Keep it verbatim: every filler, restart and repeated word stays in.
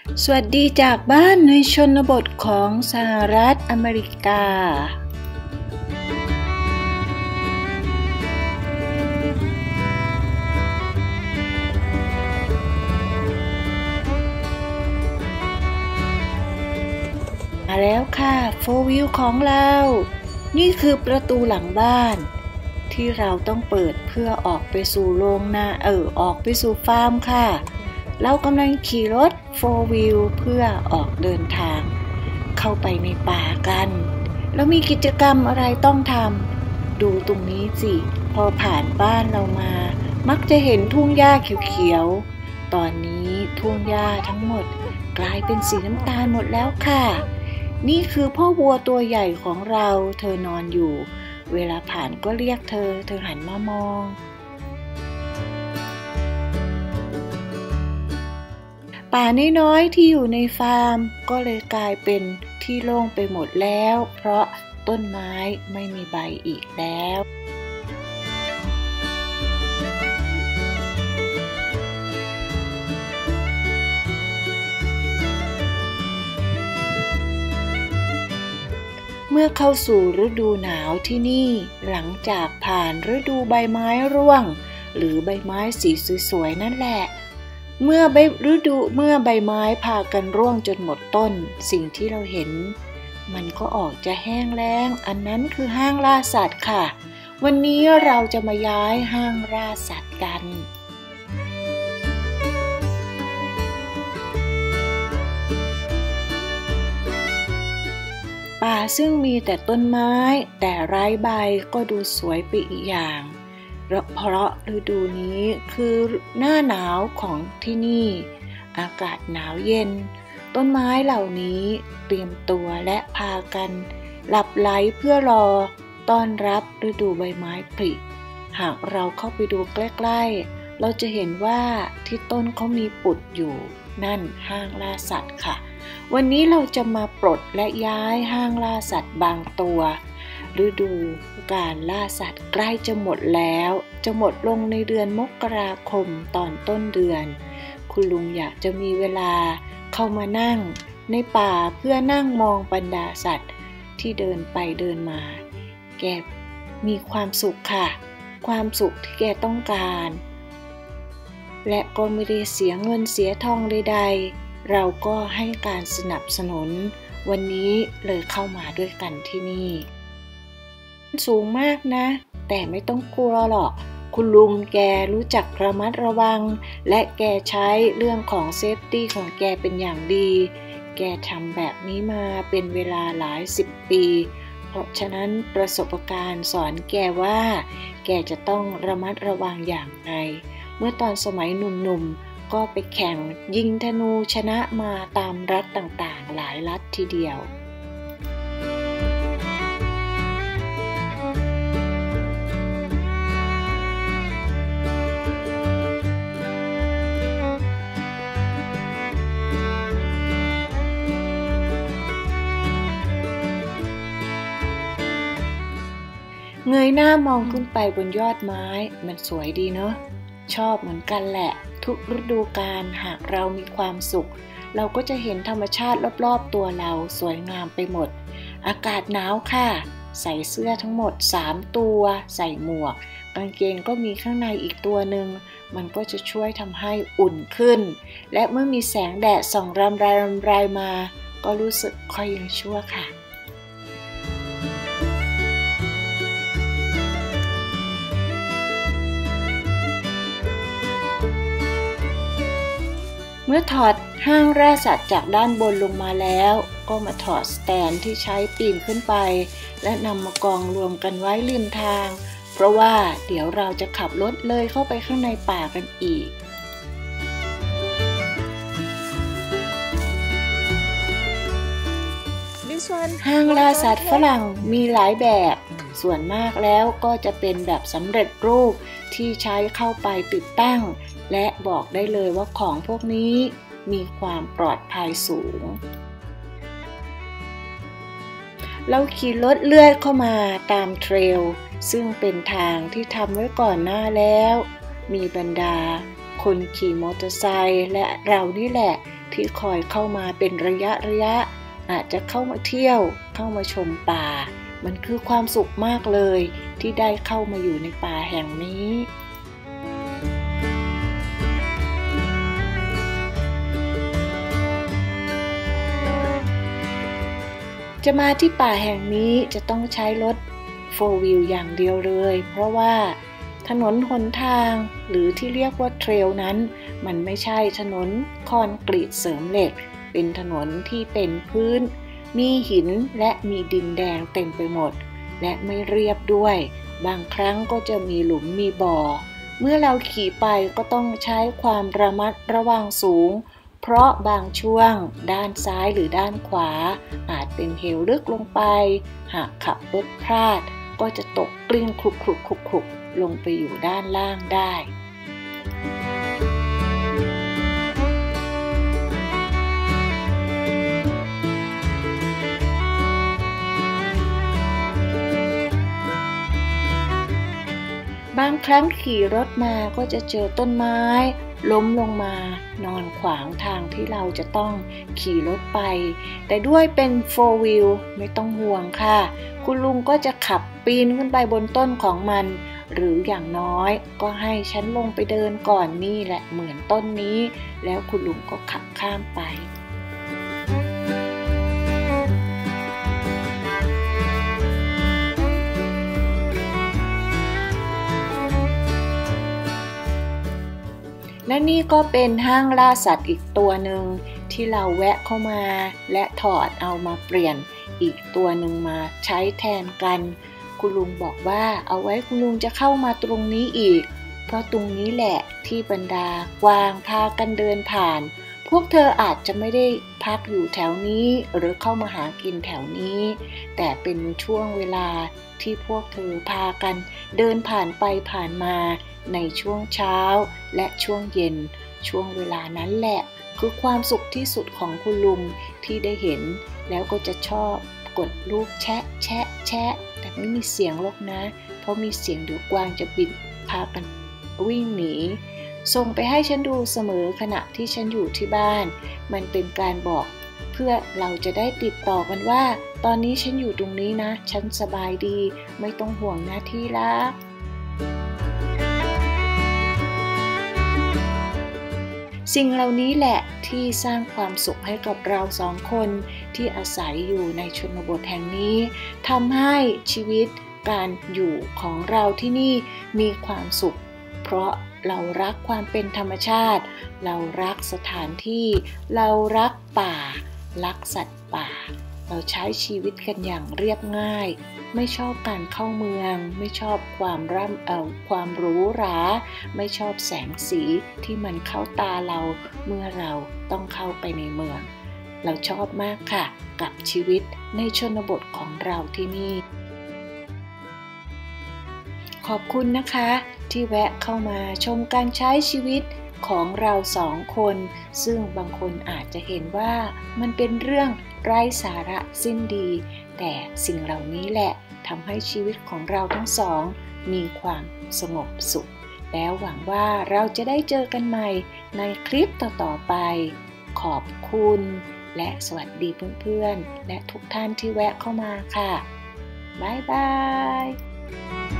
สวัสดีจากบ้านในชนบทของสหรัฐอเมริกามาแล้วค่ะโฟร์วิวของเรานี่คือประตูหลังบ้านที่เราต้องเปิดเพื่อออกไปสู่โรงนาเออออกไปสู่ฟาร์มค่ะเรากำลังขี่รถโฟร์วิวเพื่อออกเดินทางเข้าไปในป่ากันแล้วมีกิจกรรมอะไรต้องทำดูตรงนี้สิพอผ่านบ้านเรามามักจะเห็นทุ่งหญ้าเขียวๆตอนนี้ทุ่งหญ้าทั้งหมดกลายเป็นสีน้ำตาลหมดแล้วค่ะนี่คือพ่อวัวตัวใหญ่ของเราเธอนอนอยู่เวลาผ่านก็เรียกเธอเธอหันมามองป่าน้อยๆที่อยู่ในฟาร์มก็เลยกลายเป็นที่โล่งไปหมดแล้วเพราะต้นไม้ไม่มีใบอีกแล้วเมื่อเข้าสู่ฤดูหนาวที่นี่หลังจากผ่านฤดูใบไม้ร่วงหรือใบไม้สีสวยๆนั่นแหละเมื่อใบฤดูเมื่อใบไม้พากันร่วงจนหมดต้นสิ่งที่เราเห็นมันก็ออกจะแห้งแล้งอันนั้นคือห้างล่าสัตว์ค่ะวันนี้เราจะมาย้ายห้างล่าสัตว์กันป่าซึ่งมีแต่ต้นไม้แต่ไร้ใบก็ดูสวยไปอีกอย่างเพราะฤดูนี้คือหน้าหนาวของที่นี่อากาศหนาวเย็นต้นไม้เหล่านี้เตรียมตัวและพากันหลับไหลเพื่อรอต้อนรับฤดูใบไม้ผลิหากเราเข้าไปดูใกล้ๆเราจะเห็นว่าที่ต้นเขามีปุดอยู่นั่นห้างล่าสัตว์ค่ะวันนี้เราจะมาปลดและย้ายห้างล่าสัตว์บางตัวฤดูการล่าสัตว์ใกล้จะหมดแล้วจะหมดลงในเดือนมกราคมตอนต้นเดือนคุณลุงอยากจะมีเวลาเข้ามานั่งในป่าเพื่อนั่งมองบรรดาสัตว์ที่เดินไปเดินมาแกมีความสุขค่ะความสุขที่แกต้องการและก็ไม่ได้เสียเงินเสียทองใดๆเราก็ให้การสนับสนุนวันนี้เลยเข้ามาด้วยกันที่นี่สูงมากนะแต่ไม่ต้องกลัวหรอกคุณลุงแกรู้จักระมัดระวังและแกใช้เรื่องของเซฟตี้ของแกเป็นอย่างดีแกทำแบบนี้มาเป็นเวลาหลายสิบปีเพราะฉะนั้นประสบการณ์สอนแกว่าแกจะต้องระมัดระวังอย่างไรเมื่อตอนสมัยหนุ่มๆก็ไปแข่งยิงธนูชนะมาตามรัฐต่างๆหลายรัฐทีเดียวเงยหน้ามองขึ้นไปบนยอดไม้มันสวยดีเนาะชอบเหมือนกันแหละทุกฤดูกาลหากเรามีความสุขเราก็จะเห็นธรรมชาติรอบๆตัวเราสวยงามไปหมดอากาศหนาวค่ะใส่เสื้อทั้งหมดสามตัวใส่หมวกกางเกงก็มีข้างในอีกตัวหนึ่งมันก็จะช่วยทำให้อุ่นขึ้นและเมื่อมีแสงแดดส่องรำไรรำไรมาก็รู้สึกค่อยยังชั่วค่ะเมื่อถอดห้างล่าสัตว์จากด้านบนลงมาแล้วก็มาถอดสแตนที่ใช้ปีนขึ้นไปและนำมากองรวมกันไว้ริมทางเพราะว่าเดี๋ยวเราจะขับรถเลยเข้าไปข้างในป่ากันอีกห้างล่าสัตว์ฝรั่งมีหลายแบบส่วนมากแล้วก็จะเป็นแบบสำเร็จรูปที่ใช้เข้าไปติดตั้งและบอกได้เลยว่าของพวกนี้มีความปลอดภัยสูงเราขี่รถเลื่อยเข้ามาตามเทรลซึ่งเป็นทางที่ทำไว้ก่อนหน้าแล้วมีบรรดาคนขี่มอเตอร์ไซค์และเรานี่แหละทที่คอยเข้ามาเป็นระยะระยะอาจจะเข้ามาเที่ยวเข้ามาชมป่ามันคือความสุขมากเลยที่ได้เข้ามาอยู่ในป่าแห่งนี้จะมาที่ป่าแห่งนี้จะต้องใช้รถโฟร์วิวอย่างเดียวเลยเพราะว่าถนนหนทางหรือที่เรียกว่าเทรลนั้นมันไม่ใช่ถนนคอนกรีตเสริมเหล็กเป็นถนนที่เป็นพื้นมีหินและมีดินแดงเต็มไปหมดและไม่เรียบด้วยบางครั้งก็จะมีหลุมมีบ่อเมื่อเราขี่ไปก็ต้องใช้ความระมัดระวังสูงเพราะบางช่วงด้านซ้ายหรือด้านขวาอาจเป็นเหวลึกลงไปหากขับรถพลาดก็จะตกกลิ้งคลุกคลุกคลุกคลุกลงไปอยู่ด้านล่างได้บางครั้งขี่รถมาก็จะเจอต้นไม้ล้มลงมานอนขวางทางที่เราจะต้องขี่รถไปแต่ด้วยเป็น โฟร์ วีล ไม่ต้องห่วงค่ะคุณลุงก็จะขับปีนขึ้นไปบนต้นของมันหรืออย่างน้อยก็ให้ฉันลงไปเดินก่อนนี่แหละเหมือนต้นนี้แล้วคุณลุงก็ขับข้ามไปและนี่ก็เป็นห้างล่าสัตว์อีกตัวหนึ่งที่เราแวะเข้ามาและถอดเอามาเปลี่ยนอีกตัวหนึ่งมาใช้แทนกันคุณลุงบอกว่าเอาไว้คุณลุงจะเข้ามาตรงนี้อีกเพราะตรงนี้แหละที่บรรดากวางพากันเดินผ่านพวกเธออาจจะไม่ได้พักอยู่แถวนี้หรือเข้ามาหากินแถวนี้แต่เป็นช่วงเวลาที่พวกเธอพากันเดินผ่านไปผ่านมาในช่วงเช้าและช่วงเย็นช่วงเวลานั้นแหละคือความสุขที่สุดของคุณลุงที่ได้เห็นแล้วก็จะชอบกดลูกแชะแชะแชะแต่ไม่มีเสียงหรอกนะเพราะมีเสียงเดี๋ยวกวางจะบินพากันวิ่งหนีส่งไปให้ฉันดูเสมอขณะที่ฉันอยู่ที่บ้านมันเป็นการบอกเพื่อเราจะได้ติดต่อกันว่าตอนนี้ฉันอยู่ตรงนี้นะฉันสบายดีไม่ต้องห่วงนะที่รักสิ่งเหล่านี้แหละที่สร้างความสุขให้กับเราสองคนที่อาศัยอยู่ในชนบทแห่งนี้ทำให้ชีวิตการอยู่ของเราที่นี่มีความสุขเพราะเรารักความเป็นธรรมชาติเรารักสถานที่เรารักป่ารักสัตว์ป่าเราใช้ชีวิตกันอย่างเรียบง่ายไม่ชอบการเข้าเมืองไม่ชอบความร่ำเอ่อความหรูหราไม่ชอบแสงสีที่มันเข้าตาเราเมื่อเราต้องเข้าไปในเมืองเราชอบมากค่ะกับชีวิตในชนบทของเราที่นี่ขอบคุณนะคะที่แวะเข้ามาชมการใช้ชีวิตของเราสองคนซึ่งบางคนอาจจะเห็นว่ามันเป็นเรื่องไร้สาระสิ้นดีแต่สิ่งเหล่านี้แหละทำให้ชีวิตของเราทั้งสองมีความสงบสุขแล้วหวังว่าเราจะได้เจอกันใหม่ในคลิปต่อๆไปขอบคุณและสวัสดีเพื่อนๆและทุกท่านที่แวะเข้ามาค่ะบ๊ายบาย